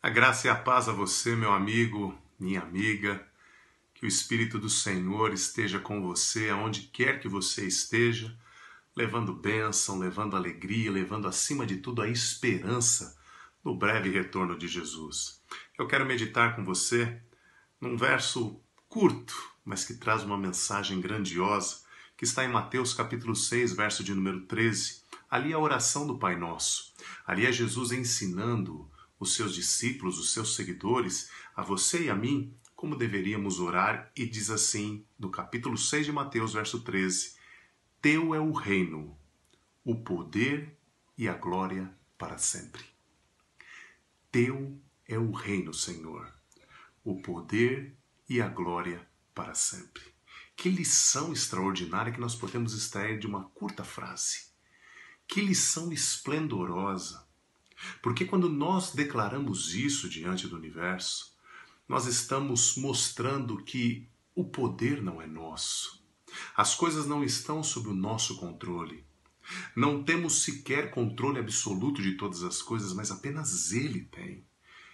A graça e a paz a você, meu amigo, minha amiga. Que o Espírito do Senhor esteja com você, aonde quer que você esteja, levando bênção, levando alegria, levando acima de tudo a esperança no breve retorno de Jesus. Eu quero meditar com você num verso curto, mas que traz uma mensagem grandiosa, que está em Mateus capítulo 6, verso de número 13. Ali é a oração do Pai Nosso. Ali é Jesus ensinando os seus discípulos, os seus seguidores, a você e a mim, como deveríamos orar, e diz assim, no capítulo 6 de Mateus, verso 13: Teu é o reino, o poder e a glória para sempre. Teu é o reino, Senhor, o poder e a glória para sempre. Que lição extraordinária que nós podemos extrair de uma curta frase. Que lição esplendorosa. Porque quando nós declaramos isso diante do universo, nós estamos mostrando que o poder não é nosso. As coisas não estão sob o nosso controle. Não temos sequer controle absoluto de todas as coisas, mas apenas Ele tem.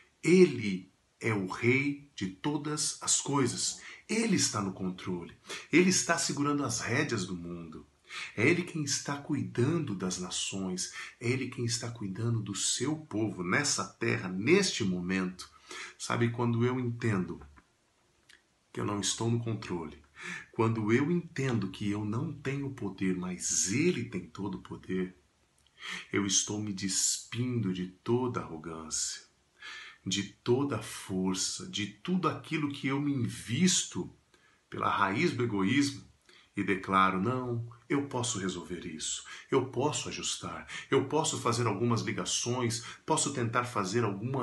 Ele é o Rei de todas as coisas. Ele está no controle. Ele está segurando as rédeas do mundo. É Ele quem está cuidando das nações. É Ele quem está cuidando do seu povo nessa terra, neste momento. Sabe, quando eu entendo que eu não estou no controle, quando eu entendo que eu não tenho poder, mas Ele tem todo o poder, eu estou me despindo de toda arrogância, de toda força, de tudo aquilo que eu me invisto pela raiz do egoísmo e declaro, não, eu posso resolver isso, eu posso ajustar, eu posso fazer algumas ligações, posso tentar fazer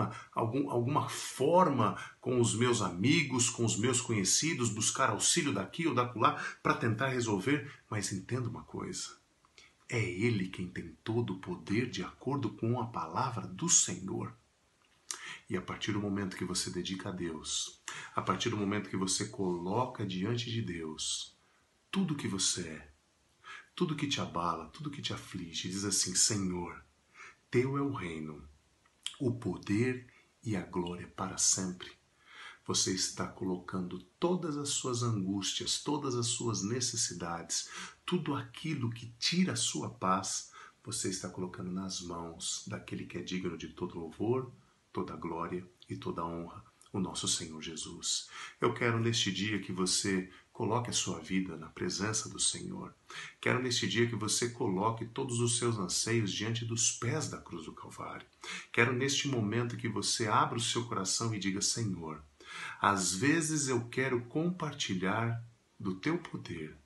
alguma forma com os meus amigos, com os meus conhecidos, buscar auxílio daqui ou dacolá para tentar resolver, mas entenda uma coisa, é Ele quem tem todo o poder de acordo com a palavra do Senhor. E a partir do momento que você dedica a Deus, a partir do momento que você coloca diante de Deus tudo que você é, tudo que te abala, tudo que te aflige, diz assim, Senhor, Teu é o reino, o poder e a glória para sempre. Você está colocando todas as suas angústias, todas as suas necessidades, tudo aquilo que tira a sua paz, você está colocando nas mãos daquele que é digno de todo louvor, toda glória e toda honra, o nosso Senhor Jesus. Eu quero neste dia que você coloque a sua vida na presença do Senhor. Quero neste dia que você coloque todos os seus anseios diante dos pés da cruz do Calvário. Quero neste momento que você abra o seu coração e diga, Senhor, às vezes eu quero compartilhar do Teu poder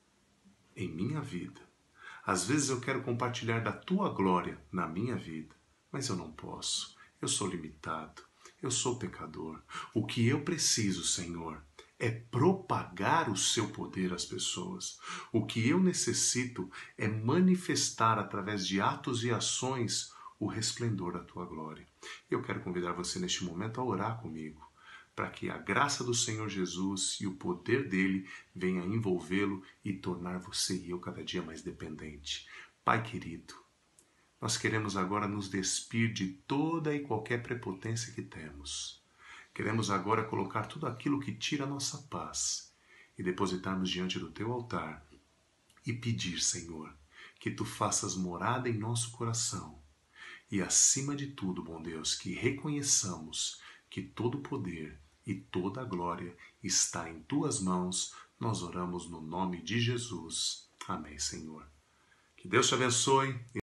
em minha vida. Às vezes eu quero compartilhar da Tua glória na minha vida, mas eu não posso. Eu sou limitado, eu sou pecador. O que eu preciso, Senhor, é propagar o Seu poder às pessoas. O que eu necessito é manifestar através de atos e ações o resplendor da Tua glória. Eu quero convidar você neste momento a orar comigo, para que a graça do Senhor Jesus e o poder dele venha envolvê-lo e tornar você e eu cada dia mais dependente. Pai querido, nós queremos agora nos despir de toda e qualquer prepotência que temos. Queremos agora colocar tudo aquilo que tira a nossa paz e depositarmos diante do Teu altar e pedir, Senhor, que Tu faças morada em nosso coração e, acima de tudo, bom Deus, que reconheçamos que todo o poder e toda a glória está em Tuas mãos. Nós oramos no nome de Jesus. Amém, Senhor. Que Deus te abençoe.